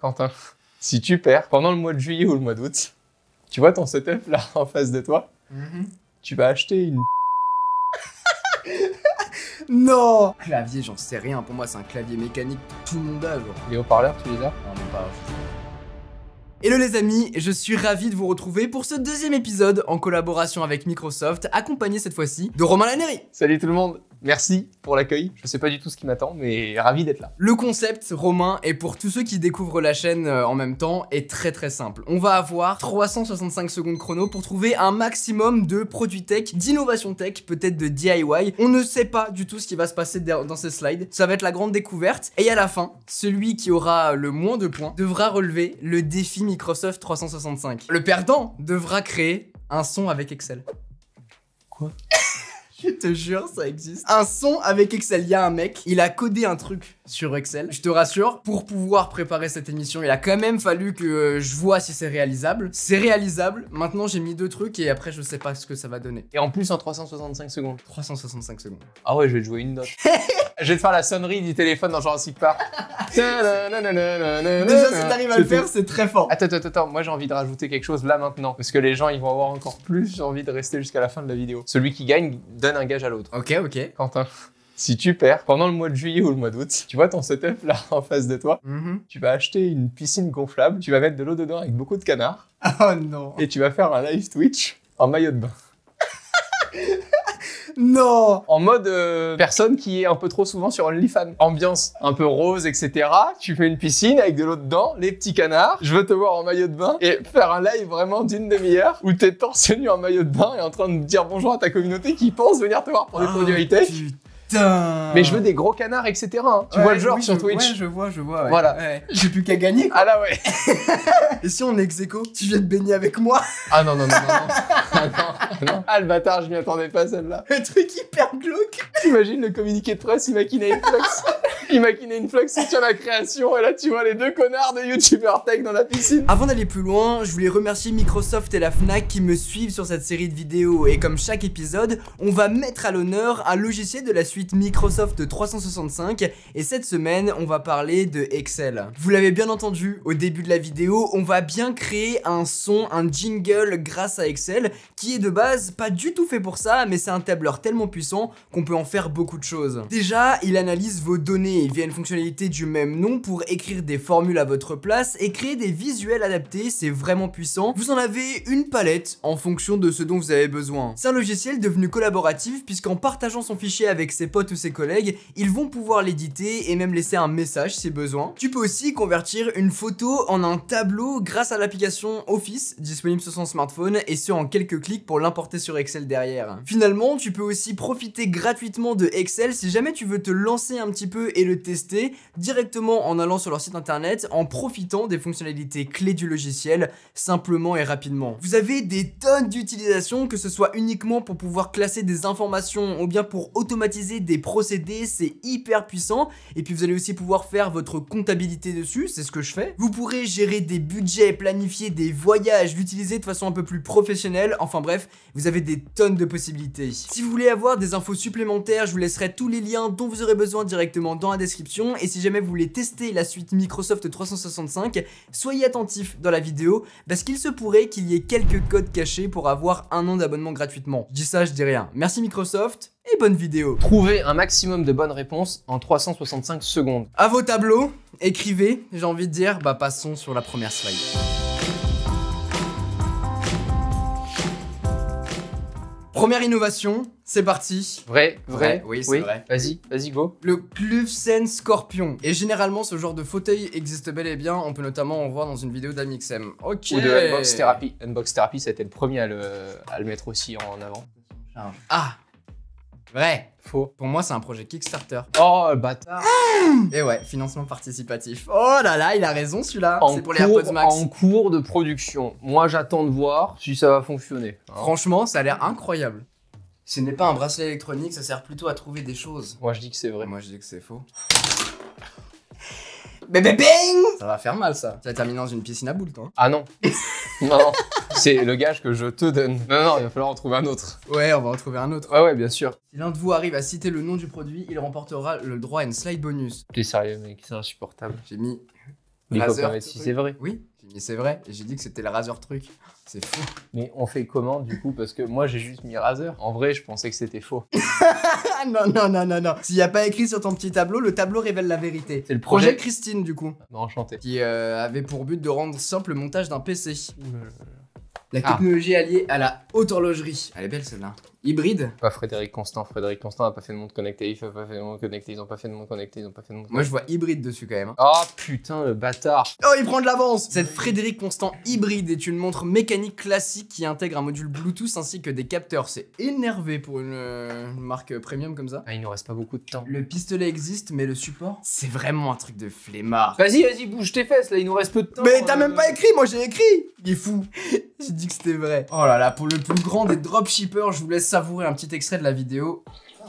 Quentin, si tu perds pendant le mois de juillet ou le mois d'août, tu vois ton setup là en face de toi, tu vas acheter une... Non. Clavier, j'en sais rien. Pour moi, c'est un clavier mécanique que tout le monde a, genre. Les haut-parleurs, tu les as? Non, même pas. Hello les amis, je suis ravi de vous retrouver pour ce deuxième épisode en collaboration avec Microsoft, accompagné cette fois-ci de Romain Lannéry. Salut tout le monde, merci pour l'accueil. Je sais pas du tout ce qui m'attend, mais ravi d'être là. Le concept, Romain, et pour tous ceux qui découvrent la chaîne en même temps, est très simple. On va avoir 365 secondes chrono pour trouver un maximum de produits tech, d'innovation tech, peut-être de DIY. On ne sait pas du tout ce qui va se passer dans ces slides. Ça va être la grande découverte. Et à la fin, celui qui aura le moins de points devra relever le défi Microsoft 365. Le perdant devra créer un son avec Excel. Quoi? Je te jure, ça existe. Un son avec Excel. Il y a un mec, il a codé un truc sur Excel. Je te rassure, pour pouvoir préparer cette émission, il a quand même fallu que je vois si c'est réalisable. C'est réalisable. Maintenant, j'ai mis deux trucs et après, je sais pas ce que ça va donner. Et en plus en 365 secondes. 365 secondes. Ah ouais, je vais te jouer une note. Je vais te faire la sonnerie du téléphone dans Jurassic Park. Déjà, si t'arrives à le faire, c'est très fort. Attends, moi j'ai envie de rajouter quelque chose là maintenant. Parce que les gens, ils vont avoir encore plus envie de rester jusqu'à la fin de la vidéo. Celui qui gagne donne un gage à l'autre. Ok. Quentin, si tu perds pendant le mois de juillet ou le mois d'août, tu vois ton setup là en face de toi, tu vas acheter une piscine gonflable, tu vas mettre de l'eau dedans avec beaucoup de canards. Oh non. Et tu vas faire un live Twitch en maillot de bain. Non. En mode personne qui est un peu trop souvent sur OnlyFans. Ambiance un peu rose, etc. Tu fais une piscine avec de l'eau dedans, les petits canards. Je veux te voir en maillot de bain et faire un live vraiment d'une demi-heure où t'es torse nu en maillot de bain et en train de dire bonjour à ta communauté qui pense venir te voir pour des produits high-tech. Putain. Mais je veux des gros canards, etc. Hein. Tu vois le genre sur Twitch. Ouais, je vois. Ouais. Voilà. Ouais. J'ai plus qu'à gagner, quoi. Ah là ouais. Et si on est ex-aequo, tu viens de baigner avec moi? Ah non. Non. Ah le bâtard, je m'y attendais pas celle-là. Un truc hyper glauque. T'imagines le communiqué de presse, il maquinait une flux. Il maquinait une flux sur la création et là tu vois les deux connards de youtubeurs tech dans la piscine. Avant d'aller plus loin, je voulais remercier Microsoft et la Fnac qui me suivent sur cette série de vidéos et comme chaque épisode, on va mettre à l'honneur un logiciel de la suite Microsoft 365 et cette semaine, on va parler de Excel. Vous l'avez bien entendu au début de la vidéo, on va bien créer un son, un jingle grâce à Excel qui est de base pas du tout fait pour ça, mais c'est un tableur tellement puissant qu'on peut en faire beaucoup de choses. Déjà, il analyse vos données via une fonctionnalité du même nom pour écrire des formules à votre place et créer des visuels adaptés, c'est vraiment puissant. Vous en avez une palette en fonction de ce dont vous avez besoin. C'est un logiciel devenu collaboratif puisqu'en partageant son fichier avec ses potes ou ses collègues, ils vont pouvoir l'éditer et même laisser un message si besoin. Tu peux aussi convertir une photo en un tableau grâce à l'application Office disponible sur son smartphone et ce en quelques clics pour l'importer sur Excel derrière. Finalement, tu peux aussi profiter gratuitement de Excel si jamais tu veux te lancer un petit peu et le tester directement en allant sur leur site internet en profitant des fonctionnalités clés du logiciel simplement et rapidement. Vous avez des tonnes d'utilisations, que ce soit uniquement pour pouvoir classer des informations ou bien pour automatiser des procédés, c'est hyper puissant. Et puis vous allez aussi pouvoir faire votre comptabilité dessus, c'est ce que je fais. Vous pourrez gérer des budgets, planifier des voyages, l'utiliser de façon un peu plus professionnelle. Enfin bref, vous avez des tonnes de possibilités. Si vous voulez avoir des infos supplémentaires, je vous laisserai tous les liens dont vous aurez besoin directement dans la description. Et si jamais vous voulez tester la suite Microsoft 365, soyez attentifs dans la vidéo parce qu'il se pourrait qu'il y ait quelques codes cachés pour avoir un an d'abonnement gratuitement. Je dis ça, je dis rien. Merci Microsoft et bonne vidéo. Trouvez un maximum de bonnes réponses en 365 secondes. À vos tableaux, écrivez, j'ai envie de dire, passons sur la première slide. Première innovation, c'est parti. Vrai. Oui, c'est vrai. Vas-y, go. Le Klufsen Scorpion. Et généralement, ce genre de fauteuil existe bel et bien. On peut notamment en voir dans une vidéo d'Amixem. Ok. Ou de Unbox Therapy. Unbox Therapy, c'était le premier à le mettre aussi en avant. Ah. Vrai. Faux. Pour moi, c'est un projet Kickstarter. Oh, le bâtard. Et ouais, financement participatif. Oh là là, il a raison celui-là. C'est pour les AirPods Max. En cours de production. Moi, j'attends de voir si ça va fonctionner. Hein. Franchement, ça a l'air incroyable. Ce n'est pas un bracelet électronique, ça sert plutôt à trouver des choses. Moi, je dis que c'est vrai. Moi, je dis que c'est faux. Bébé bing. Ça va faire mal ça. Tu vas terminer dans une piscine à boules toi. Ah non. Non. C'est le gage que je te donne. Non, il va falloir en trouver un autre. Ouais, on va en trouver un autre. Ouais, bien sûr. Si l'un de vous arrive à citer le nom du produit, il remportera le droit à une slide bonus. T'es sérieux, mec, c'est insupportable. J'ai mis Il faut Razer pas mettre si truc. c'est vrai. Oui, j'ai mis c'est vrai. Et j'ai dit que c'était le Razer truc. C'est fou. Mais on fait comment du coup? Parce que moi j'ai juste mis Razer. En vrai, je pensais que c'était faux. Ah non, non, non, non, non. S'il n'y a pas écrit sur ton petit tableau, le tableau révèle la vérité. C'est le Projet projet. Christine, du coup, Non, enchanté. qui avait pour but de rendre simple le montage d'un PC. La Ah. technologie alliée à la haute horlogerie. Elle est belle celle-là. Hybride. Pas Frédéric Constant. Frédéric Constant n'a pas fait de monde connecté. Il n'a pas fait de monde connecté. Ils ont pas fait de monde connecté. Ils ont pas fait de monde Moi connecté. je vois hybride dessus quand même. Hein. Oh putain, le bâtard. Oh, il prend de l'avance. Cette Frédéric Constant hybride est une montre mécanique classique qui intègre un module Bluetooth ainsi que des capteurs. C'est énervé pour une marque premium comme ça. Ah, il nous reste pas beaucoup de temps. Le pistolet existe, mais le support, c'est vraiment un truc de flemmard. Vas-y, bouge tes fesses là. Il nous reste peu de temps. Mais t'as même pas écrit, moi j'ai écrit. Il est fou. J'ai dit que c'était vrai. Oh là là, pour le plus grand des dropshippers, je vous laisse savourer un petit extrait de la vidéo.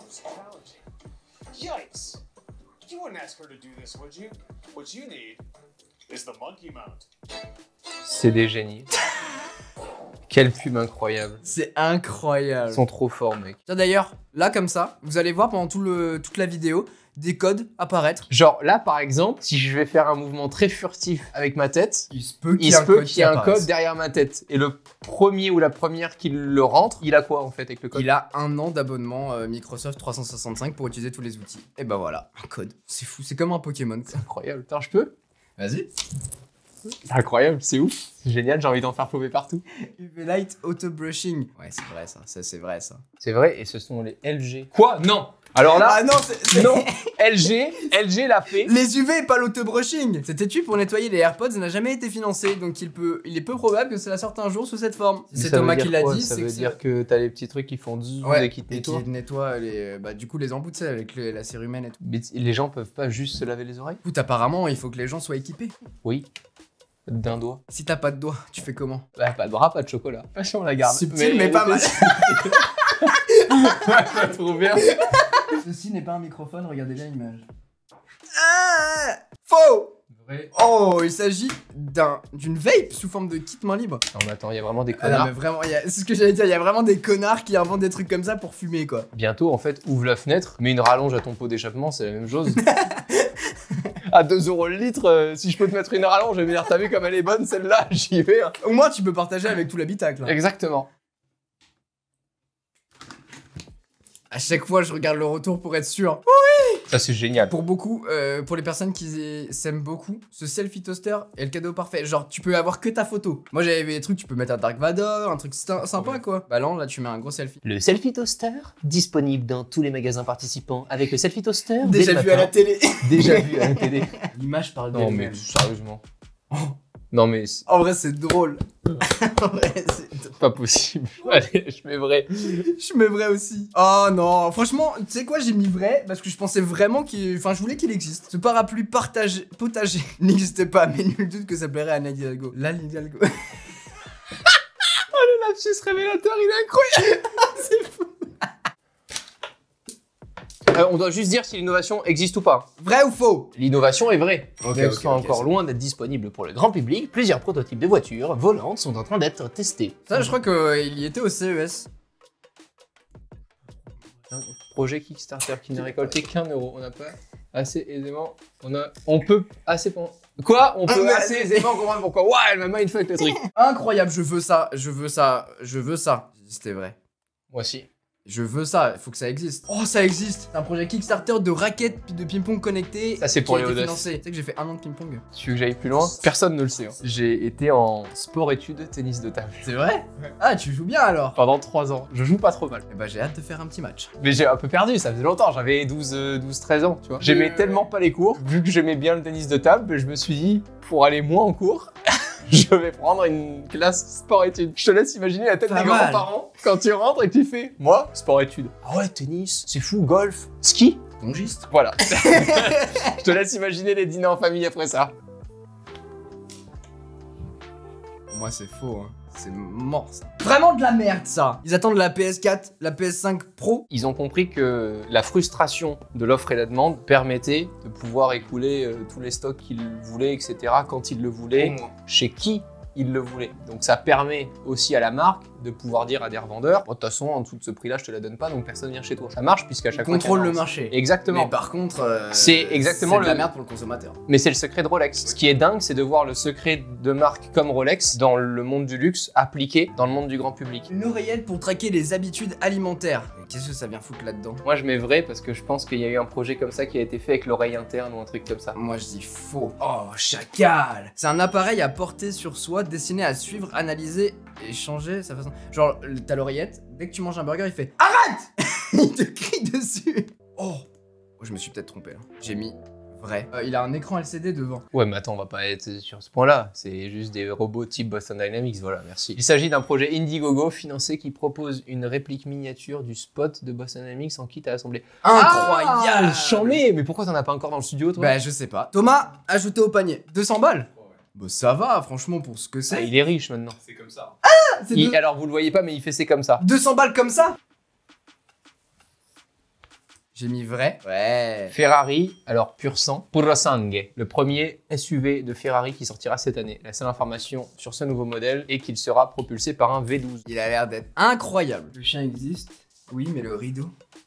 Yikes! You wouldn't ask her to do this, would you? What you need is the monkey mount. C'est des génies. Quelle pub incroyable. C'est incroyable. Ils sont trop forts, mec. Tiens d'ailleurs, là comme ça, vous allez voir pendant toute la vidéo des codes apparaître. Genre là, par exemple, si je vais faire un mouvement très furtif avec ma tête, Il se peut il se peut qu'il y ait un code derrière ma tête. Et le premier ou la première qui le rentre, il a quoi en fait avec le code? Il a 1 an d'abonnement Microsoft 365 pour utiliser tous les outils. Et bah voilà, un code. C'est fou, c'est comme un Pokémon. C'est incroyable. Attends, je peux? Vas-y. C'est incroyable, c'est ouf. C'est génial, j'ai envie d'en faire paumer partout. UV Light Auto Brushing. Ouais, c'est vrai ça, c'est vrai ça. C'est vrai, et ce sont les LG. Quoi? Non! Alors là, Ah non, c'est... non! LG l'a fait. Les UV, pas l'auto-brushing. Cette étude pour nettoyer les AirPods n'a jamais été financée, donc il est peu probable que cela sorte un jour sous cette forme. Mais C'est ça veut Thomas dire qui l'a quoi? dit, Ça c'est veut que dire que t'as les petits trucs qui font zzz ouais, et qui te nettoient. qui nettoie les, du coup les embouts, tu sais, avec la cérumen et tout. Mais les gens peuvent pas juste se laver les oreilles? Écoute, apparemment, il faut que les gens soient équipés. Oui. D'un doigt. Si t'as pas de doigts, tu fais comment? Bah, pas de bras, pas de chocolat. Pas si on la garde. Subtil, mais pas mal. Trop bien. Ceci n'est pas un microphone, regardez bien l'image. Ah, faux! Vrai. Oh, il s'agit d'une vape sous forme de kit main libre. Non, mais attends, il y a vraiment des Ah non, connards. mais vraiment, c'est ce que j'allais dire, il y a vraiment des connards qui inventent des trucs comme ça pour fumer, quoi. Bientôt, en fait, ouvre la fenêtre, mets une rallonge à ton pot d'échappement, c'est la même chose. À 2 € le litre, si je peux te mettre une rallonge, je vais me dire, t'as vu comme elle est bonne celle-là, j'y vais. Hein. Au moins, tu peux partager avec tout l'habitacle. Exactement. À chaque fois, je regarde le retour pour être sûr. Ça, c'est génial. Pour beaucoup, pour les personnes qui s'aiment beaucoup, ce selfie toaster est le cadeau parfait. Genre, tu peux avoir que ta photo. Moi, j'avais des trucs, tu peux mettre un Dark Vador, un truc sympa, quoi. Bah non, là, tu mets un gros selfie. Le Selfie Toaster, disponible dans tous les magasins participants avec le Selfie Toaster. Déjà dès le vu à la matin. télé. Déjà vu à la télé. L'image parle Non, mais d'elle-même. sérieusement. Non, mais c'est En vrai, c'est drôle. En vrai, c'est pas possible. Allez, je mets vrai. Je mets vrai aussi. Oh non, franchement, tu sais quoi, j'ai mis vrai parce que je pensais vraiment qu'il. Enfin, je voulais qu'il existe. Ce parapluie potager n'existe pas, mais nul doute que ça plairait à Anne Hidalgo. Là, Hidalgo. Le lapsus révélateur, il est incroyable. C'est fou. On doit juste dire si l'innovation existe ou pas. Vrai ou faux? L'innovation est vraie. Ok, Mais elle ok, sera ok, encore c'est loin d'être disponible pour le grand public. Plusieurs prototypes de voitures volantes sont en train d'être testés. Ça, je crois qu'il y était au CES. Projet Kickstarter qui n'a récolté qu'1 €. On n'a pas assez aisément. On peut assez. Quoi? On peut mais- assez aisément comprendre pourquoi. Ouais, elle m'a mindfuck le truc. Incroyable, je veux ça, je veux ça, je veux ça. C'était vrai. Moi aussi. Je veux ça, il faut que ça existe. Oh, ça existe. C'est un projet Kickstarter de raquettes de ping-pong connectées. Ça, c'est pour qui a les été audaces. financé. Tu sais que j'ai fait 1 an de ping-pong. Tu veux que j'aille plus loin? Personne ne le sait. Hein. J'ai été en sport-études tennis de table. C'est vrai? Ah, tu joues bien alors. Pendant 3 ans. Je joue pas trop mal. Eh bah, j'ai hâte de faire un petit match. Mais j'ai un peu perdu, ça faisait longtemps, j'avais 12-13 ans, tu vois. J'aimais tellement pas les cours, vu que j'aimais bien le tennis de table, je me suis dit, pour aller moins en cours, je vais prendre une classe sport-études. Je te laisse imaginer la tête Pas des mal. grands-parents quand tu rentres et que tu fais, moi, sport-études. Ah ouais, tennis, c'est fou, golf, ski. Pongiste. Voilà. Je te laisse imaginer les dîners en famille après ça. Pour moi, c'est faux, hein. C'est mort, ça. Vraiment de la merde, ça. Ils attendent la PS4, la PS5 Pro. Ils ont compris que la frustration de l'offre et la demande permettait de pouvoir écouler tous les stocks qu'ils voulaient, etc., quand ils le voulaient, chez qui ils le voulaient. Donc ça permet aussi à la marque de pouvoir dire à des revendeurs, bon, de toute façon, en dessous de ce prix-là, je te la donne pas, donc personne vient chez toi. Ça marche puisqu'à chaque fois... Contrôle le marché. Exactement. Mais par contre, c'est exactement de la merde pour le consommateur. Mais c'est le secret de Rolex. Ce qui est dingue, c'est de voir le secret de marques comme Rolex dans le monde du luxe appliqué dans le monde du grand public. Une oreillette pour traquer les habitudes alimentaires. Qu'est-ce que ça vient foutre là-dedans? Moi, je mets vrai parce que je pense qu'il y a eu un projet comme ça qui a été fait avec l'oreille interne ou un truc comme ça. Moi, je dis faux. Oh, chacal! C'est un appareil à porter sur soi destiné à suivre, analyser et changer sa façon. Genre, t'as l'oreillette, dès que tu manges un burger, il fait arrête! Il te crie dessus. Oh, je me suis peut-être trompé. Hein. J'ai mis vrai. Il a un écran LCD devant. Ouais, mais attends, on va pas être sur ce point-là. C'est juste des robots type Boston Dynamics, voilà, merci. Il s'agit d'un projet Indiegogo financé qui propose une réplique miniature du spot de Boston Dynamics en kit à assembler. Incroyable! Ah, chambé! Mais pourquoi t'en as pas encore dans le studio, toi? Bah, je sais pas. Thomas, ajouté au panier. 200 balles? Bah, ça va, franchement, pour ce que Ah, c'est. il est riche maintenant. C'est comme ça. C'est Alors, vous le voyez pas, mais il fait c'est comme ça. 200 balles comme ça? J'ai mis vrai. Ouais. Ferrari, alors pur sang, puro sangue, le premier SUV de Ferrari qui sortira cette année. La seule information sur ce nouveau modèle est qu'il sera propulsé par un V12. Il a l'air d'être incroyable. Le chien existe. Oui, mais le rideau.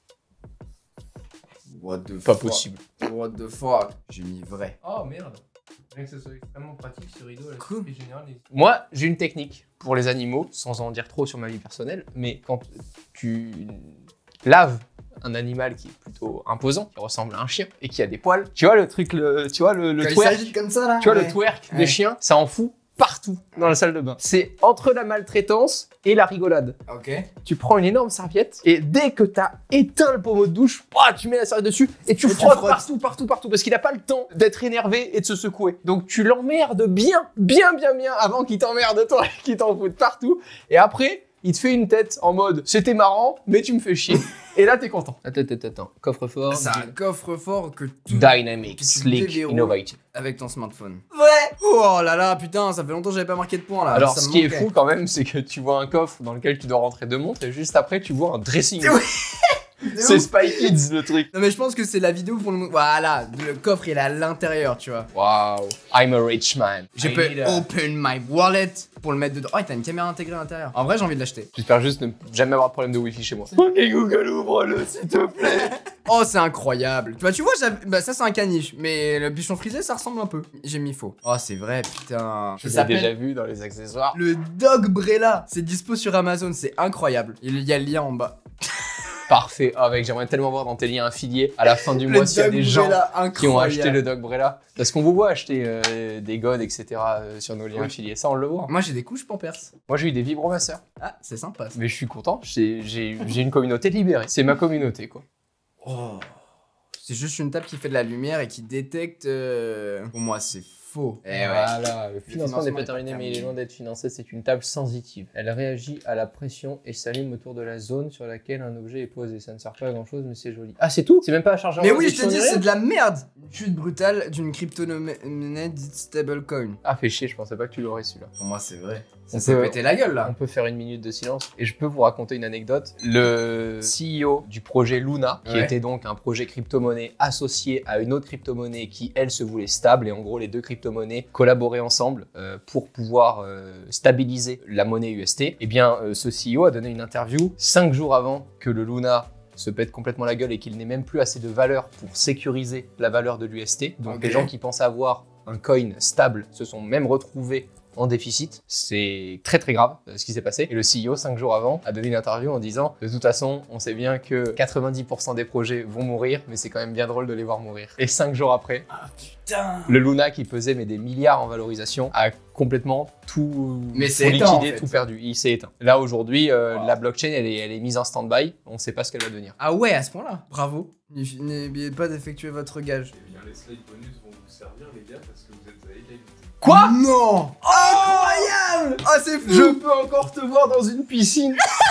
What the Pas fuck. possible. What the fuck. J'ai mis vrai. Oh merde. Bien que ce soit extrêmement pratique ce rideau, la Cool. surprise générale. Moi, j'ai une technique pour les animaux, sans en dire trop sur ma vie personnelle, mais quand tu laves un animal qui est plutôt imposant, qui ressemble à un chien et qui a des poils, tu vois le truc, tu vois le Quand il twerk, s'agite comme ça là. tu vois Ouais. le twerk Ouais. des chiens, ça en fout partout dans la salle de bain. C'est entre la maltraitance et la rigolade. Ok. Tu prends une énorme serviette et dès que t'as éteint le pommeau de douche, tu mets la serviette dessus et tu Et tu frottes frottes. partout parce qu'il a pas le temps d'être énervé et de se secouer. Donc tu l'emmerdes bien avant qu'il t'emmerde toi, qu'il t'en foute partout. Et après, il te fait une tête en mode c'était marrant, mais tu me fais chier. Et là, t'es content. Attends. Coffre-fort. C'est un coffre-fort que tu Dynamic, tu slick, déverrouilles. innovative. avec ton smartphone. Ouais. Oh là là, putain, ça fait longtemps que j'avais pas marqué de points là. Alors, Ça ce me qui est manquait. fou quand même, c'est que tu vois un coffre dans lequel tu dois rentrer 2 montres et juste après, tu vois un dressing. C'est- C'est Spy Kids le truc. Non mais je pense que c'est la vidéo pour le... Voilà, le coffre il est à l'intérieur, tu vois. Waouh, I'm a rich man. Je peux open my wallet pour le mettre dedans. Oh, t'as une caméra intégrée à l'intérieur. En vrai, j'ai envie de l'acheter. J'espère juste ne jamais avoir de problème de wifi chez moi. Ok Google, ouvre-le s'il te plaît. Oh, c'est incroyable. Tu vois, bah ça c'est un caniche, mais le bûchon frisé, ça ressemble un peu. J'ai mis faux. Oh, c'est vrai, putain. Je Ça l'ai déjà s'appelle vu dans les accessoires. le Dog Brella. C'est dispo sur Amazon, c'est incroyable. Il y a le lien en bas. Parfait. Ah mec, j'aimerais tellement voir dans tes liens affiliés à la fin du mois s'il y a des gens qui ont acheté le Dog Brella. Parce qu'on vous voit acheter des godes, etc. Sur nos liens Oui. affiliés. Ça, on le voit. Moi j'ai des couches Pampers. Moi, j'ai eu des vibromasseurs. Ah, c'est sympa ça. Mais je suis content. J'ai une communauté libérée. C'est ma communauté, quoi. Oh. C'est juste une table qui fait de la lumière et qui détecte... Pour moi, c'est faux. Eh ouais. Voilà, le financement n'est financement pas est terminé, pas mais il est terminé. loin d'être financé. C'est une table sensitive. Elle réagit à la pression et s'allume autour de la zone sur laquelle un objet est posé. Ça ne sert pas à grand chose, mais c'est joli. Ah, c'est tout? C'est même pas à charger en Mais oui, je te induction dis, ni rien c'est de la merde. Une chute brutale d'une crypto-monnaie dite stablecoin. Ah, fait chier, je pensais pas que tu l'aurais celui-là. Pour moi, c'est vrai. On Ça s'est peut- pété la gueule On là. peut faire une minute de silence et je peux vous raconter une anecdote. Le CEO du projet Luna, qui Ouais. était donc un projet crypto-monnaie associé à une autre crypto-monnaie qui, elle, se voulait stable, et en gros, les deux crypto-monnaies collaboraient ensemble pour pouvoir stabiliser la monnaie UST, eh bien, ce CEO a donné une interview 5 jours avant que le Luna se pète complètement la gueule et qu'il n'ait même plus assez de valeur pour sécuriser la valeur de l'UST. Donc Ok. les gens qui pensaient avoir un coin stable se sont même retrouvés en déficit. C'est très très grave ce qui s'est passé. Et le CEO, 5 jours avant, a donné une interview en disant « De toute façon, on sait bien que 90% des projets vont mourir, mais c'est quand même bien drôle de les voir mourir. » Et 5 jours après, Putain. le Luna, qui pesait mais des milliards en valorisation, a complètement tout, Mais tout c'est éteint, en liquidé, fait. tout perdu. Il s'est éteint. Là, aujourd'hui, Wow. la blockchain, elle est mise en stand-by. On ne sait pas ce qu'elle va devenir. Ah ouais, à ce point-là. Bravo. N'oubliez pas d'effectuer votre gage. Eh bien, les slides bonus vont vous servir, les gars, parce que vous êtes à égalité. Quoi? Non. Incroyable. Ah, c'est fou. Je peux encore te voir dans une piscine.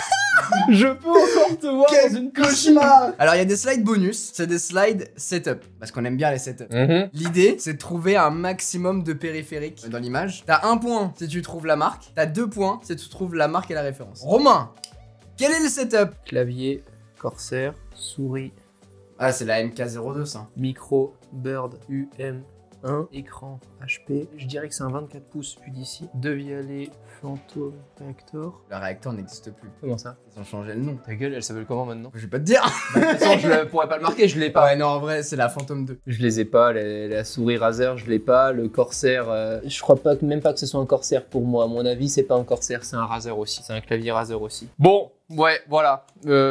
Je peux encore te voir dans une piscine. Alors, il y a des slides bonus. C'est des slides setup. Parce qu'on aime bien les setups. Mhm. L'idée, c'est de trouver un maximum de périphériques dans l'image. T'as 1 point si tu trouves la marque. T'as 2 points si tu trouves la marque et la référence. Romain, quel est le setup? Clavier, Corsair, souris, Ah, c'est la MK02 ça. micro, bird, UM, 1, écran HP, je dirais que c'est un 24 pouces vu d'ici. Devialet Phantom Reactor. Le réacteur n'existe plus. Comment ça? Ils ont changé le nom. Ta gueule, elle s'appelle comment maintenant? Je vais pas te dire. De toute façon, je pourrais pas le marquer, je l'ai pas. Ouais, non, en vrai, c'est la Phantom 2. Je les ai pas, la souris Razer, je l'ai pas, le Corsair, je crois pas, même pas que ce soit un Corsair pour moi. À mon avis, c'est pas un Corsair, c'est un Razer aussi. C'est un clavier Razer aussi. Bon, ouais, voilà.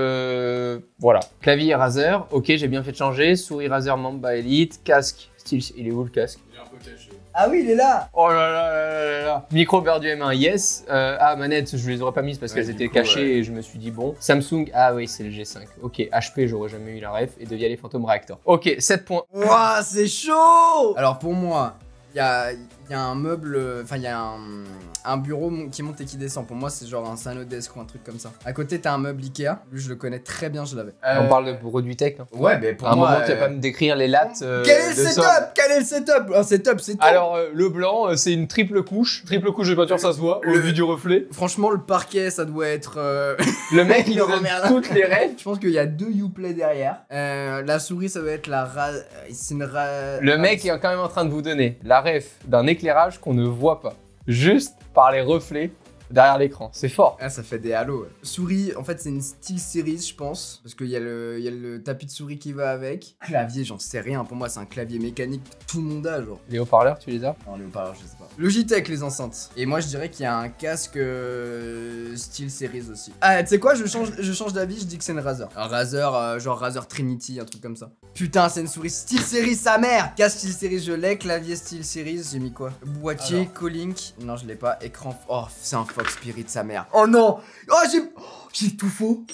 Voilà. Clavier Razer, ok, j'ai bien fait de changer. Souris Razer Mamba Elite, casque. Style, il est où le casque? Il est un peu caché. Ah oui, il est là. Oh là là là là là. Micro Bear du M1, yes. Manette, je les aurais pas mises parce Ouais, qu'elles du étaient coup, cachées ouais. et je me suis dit bon. Samsung, ah oui, c'est le G5. Ok, HP, j'aurais jamais eu la ref. Et Devialet Phantom Reactor. Ok, 7 points. Ouah, c'est chaud. Alors pour moi, il y a un meuble, enfin il y a un bureau qui monte et qui descend. Pour moi, c'est genre un salon desk ou un truc comme ça. À côté, t'as un meuble Ikea. Lui, je le connais très bien, je l'avais. On parle de produit tech. Hein. Ouais, mais pour À un moi, moment, tu vas pas me décrire les lattes. Quel est le de setup? Quel est le setup? Un setup, c'est tout. Alors, le blanc, c'est une triple couche. Triple couche de peinture, ça se voit, au vu du reflet. Franchement, le parquet, ça doit être. Le mec, il Le nous donne remerde. toutes les rêves. Je pense qu'il y a 2 Uplay derrière. La souris, ça doit être la c'est une Le mec est quand même en train de vous donner la ref d'un éclairage qu'on ne voit pas. Juste par les reflets derrière l'écran. C'est fort. Ah, ça fait des halos. Ouais. Souris, en fait, c'est une SteelSeries, je pense. Parce qu'il y a le tapis de souris qui va avec. Clavier, j'en sais rien. Pour moi, c'est un clavier mécanique que tout le monde a, genre. Les haut-parleurs, tu les as? Non, les haut-parleurs, je sais pas. Logitech, les enceintes. Et moi, je dirais qu'il y a un casque SteelSeries aussi. Ah, tu sais quoi, je change d'avis, je dis que c'est une Razer. Un Razer, genre Razer Trinity, un truc comme ça. Putain, c'est une souris SteelSeries, sa mère! Casque SteelSeries, je l'ai. Clavier SteelSeries, j'ai mis quoi? Boîtier, Alors. Colink. Non, je l'ai pas. Écran. Oh, c'est un Fox Spirit, sa mère. Oh non! Oh, j'ai tout faux.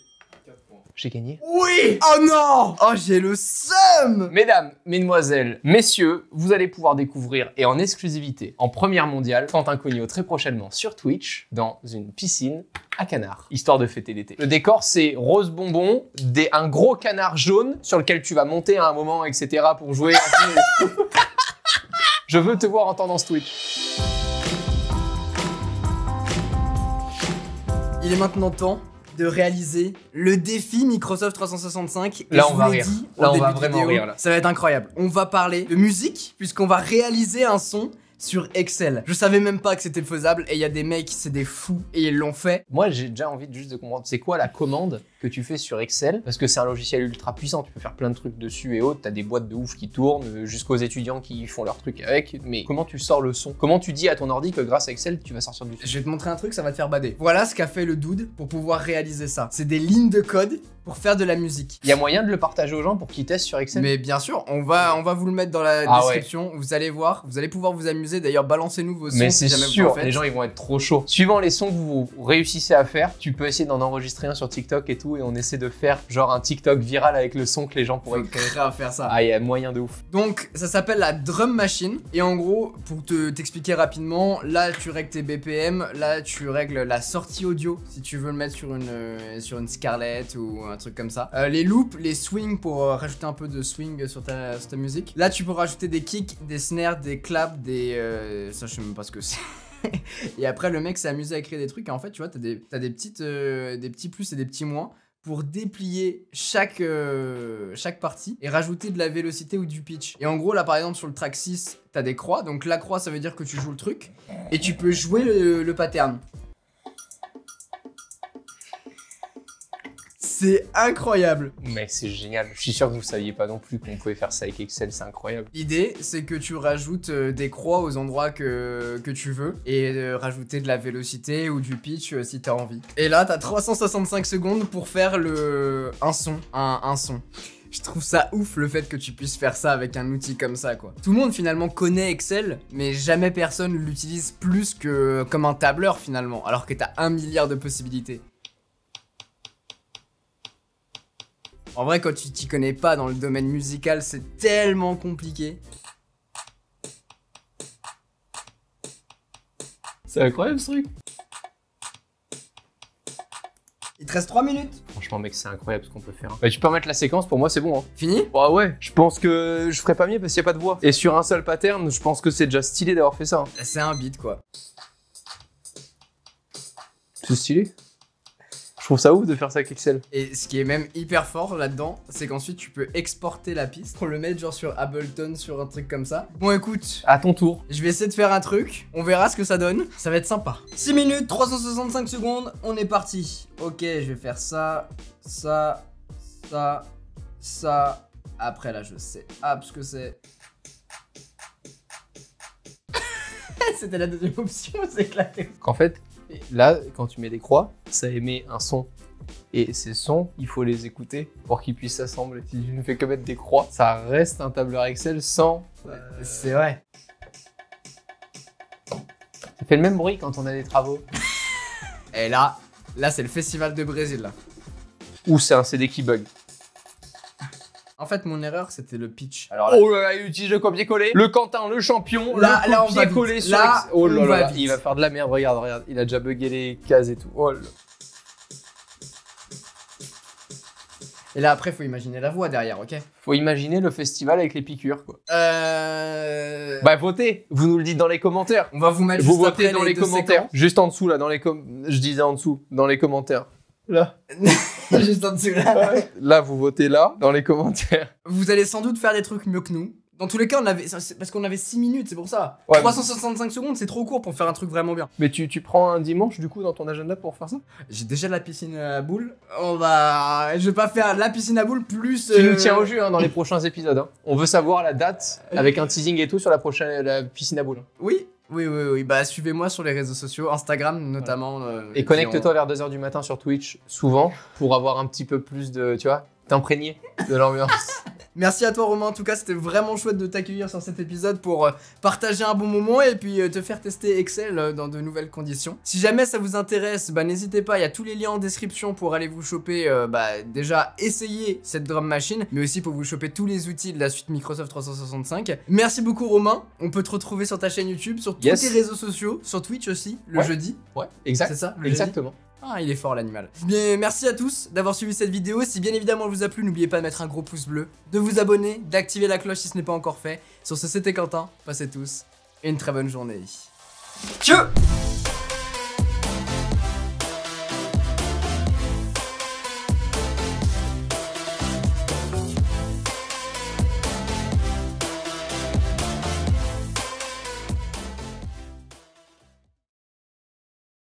J'ai gagné. Oui! Oh non! Oh, j'ai le seum! Mesdames, mesdemoiselles, messieurs, vous allez pouvoir découvrir, et en exclusivité, en première mondiale, Quentin Cognot très prochainement sur Twitch, dans une piscine à canard, histoire de fêter l'été. Le décor, c'est rose bonbon, un gros canard jaune sur lequel tu vas monter à un moment, etc. pour jouer. Je veux te voir en tendance Twitch. Il est maintenant temps de réaliser le défi Microsoft 365. Et Là, je on vous va l'ai rire. dit Là, au on va début de vraiment vidéo, rire, là. Ça va être incroyable. On va parler de musique, puisqu'on va réaliser un son sur Excel. Je savais même pas que c'était faisable, et il y a des mecs, c'est des fous, et ils l'ont fait. Moi, j'ai déjà envie juste de comprendre, c'est quoi la commande que tu fais sur Excel? Parce que c'est un logiciel ultra puissant, tu peux faire plein de trucs dessus et autres, t'as des boîtes de ouf qui tournent, jusqu'aux étudiants qui font leurs trucs avec, mais comment tu sors le son? Comment tu dis à ton ordi que grâce à Excel, tu vas sortir du son? Je vais te montrer un truc, ça va te faire bader. Voilà ce qu'a fait le dude pour pouvoir réaliser ça. C'est des lignes de code pour faire de la musique. Il y a moyen de le partager aux gens pour qu'ils testent sur Excel? Mais bien sûr, on va vous le mettre dans la Ah description. Vous allez voir, vous allez pouvoir vous amuser. D'ailleurs, balancez-nous vos sons. Mais si c'est jamais vous en sûr, faites. les gens ils vont être trop chauds. Suivant les sons que vous réussissez à faire, tu peux essayer d'en enregistrer un sur TikTok et tout, et on essaie de faire genre un TikTok viral avec le son que les gens pourraient Faut créer. grave faire ça. Ah, il y a moyen de ouf. Donc ça s'appelle la drum machine et en gros pour t'expliquer rapidement, là tu règles tes BPM, là tu règles la sortie audio si tu veux le mettre sur une Scarlett ou un truc comme ça. Les loops, les swings pour rajouter un peu de swing sur ta musique. Là tu peux rajouter des kicks, des snares, des claps, ça je sais même pas ce que c'est. Et après le mec s'est amusé à créer des trucs et en fait tu vois t'as des petits plus et des petits moins pour déplier chaque partie et rajouter de la vélocité ou du pitch. Et en gros, là, par exemple, sur le track 6, t'as des croix. Donc la croix, ça veut dire que tu joues le truc. Et tu peux jouer le pattern. C'est incroyable. Mec, c'est génial. Je suis sûr que vous saviez pas non plus qu'on pouvait faire ça avec Excel, c'est incroyable. L'idée, c'est que tu rajoutes des croix aux endroits que tu veux et rajouter de la vélocité ou du pitch si t'as envie. Et là, t'as 365 secondes pour faire un son. Je trouve ça ouf le fait que tu puisses faire ça avec un outil comme ça quoi. Tout le monde finalement connaît Excel, mais jamais personne l'utilise plus que comme un tableur finalement, alors que t'as 1 milliard de possibilités. En vrai, quand tu t'y connais pas dans le domaine musical, c'est tellement compliqué. C'est incroyable ce truc. Il te reste 3 minutes. Franchement, mec, c'est incroyable ce qu'on peut faire. Bah, tu peux remettre la séquence, pour moi, c'est bon. Hein. Fini? Bah ouais, je pense que je ferais pas mieux parce qu'il y a pas de voix. Et sur un seul pattern, je pense que c'est déjà stylé d'avoir fait ça. Hein. C'est un beat quoi. C'est stylé. Je trouve ça ouf de faire ça avec Excel. Et ce qui est même hyper fort là-dedans, c'est qu'ensuite tu peux exporter la piste pour le mettre genre sur Ableton, sur un truc comme ça. Bon écoute, À ton tour. je vais essayer de faire un truc, on verra ce que ça donne, ça va être sympa. 6 minutes, 365 secondes, on est parti. Ok, je vais faire ça, ça, ça, ça. Après là, je sais ce que c'est. C'était la deuxième option, c'est éclaté. Qu'en fait, là, quand tu mets des croix, ça émet un son. Et ces sons, il faut les écouter pour qu'ils puissent s'assembler. Si tu ne fais que mettre des croix, ça reste un tableur Excel sans... C'est vrai. Ça fait le même bruit quand on a des travaux. Et là c'est le festival de Brésil là. Ou c'est un CD qui bug. En fait, mon erreur, c'était le pitch. Alors là, oh là là, il utilise le copier-coller. Le Quentin, le champion. Là, le là, on va copier-coller vite. sur Là, Excel. Oh là on va là, vite. il va faire de la merde. Regarde, regarde. Il a déjà bugué les cases et tout. Oh là. Et là, après, faut imaginer la voix derrière, ok? Faut imaginer le festival avec les piqûres, quoi. Bah, Bah, votez. Vous nous le dites dans les commentaires. on va vous mettre Vous juste votez après dans les deux commentaires. séquences. Juste en dessous, là, dans les je disais en dessous, dans les commentaires. Là. Juste en dessous là. Là, vous votez là, dans les commentaires. Vous allez sans doute faire des trucs mieux que nous. Dans tous les cas, parce qu'on avait 6 minutes, c'est pour ça. Ouais. 365 secondes, c'est trop court pour faire un truc vraiment bien. Mais tu prends un dimanche, du coup, dans ton agenda pour faire ça? J'ai déjà la piscine à boules. Je vais pas faire la piscine à boules plus. Tu nous tiens au jus, hein, dans les prochains épisodes. Hein. On veut savoir la date, avec un teasing et tout, sur la piscine à boules. Oui. Bah, suivez-moi sur les réseaux sociaux, Instagram notamment. Et connecte-toi vers 2h du matin sur Twitch, souvent, pour avoir un petit peu plus de, tu vois, t'imprégner de l'ambiance. Merci à toi Romain, en tout cas c'était vraiment chouette de t'accueillir sur cet épisode pour partager un bon moment et puis te faire tester Excel dans de nouvelles conditions. Si jamais ça vous intéresse, bah n'hésitez pas, il y a tous les liens en description pour aller vous choper, déjà essayer cette drum machine, mais aussi pour vous choper tous les outils de la suite Microsoft 365. Merci beaucoup Romain, on peut te retrouver sur ta chaîne YouTube, sur tous tes réseaux sociaux, sur Twitch aussi, le jeudi. Ouais, exact. C'est ça, le exactement. jeudi. Ah, il est fort l'animal. Bien, merci à tous d'avoir suivi cette vidéo. Si bien évidemment elle vous a plu, n'oubliez pas de mettre un gros pouce bleu, de vous abonner, d'activer la cloche si ce n'est pas encore fait. Sur ce, c'était Quentin. Passez tous une très bonne journée. Tchou!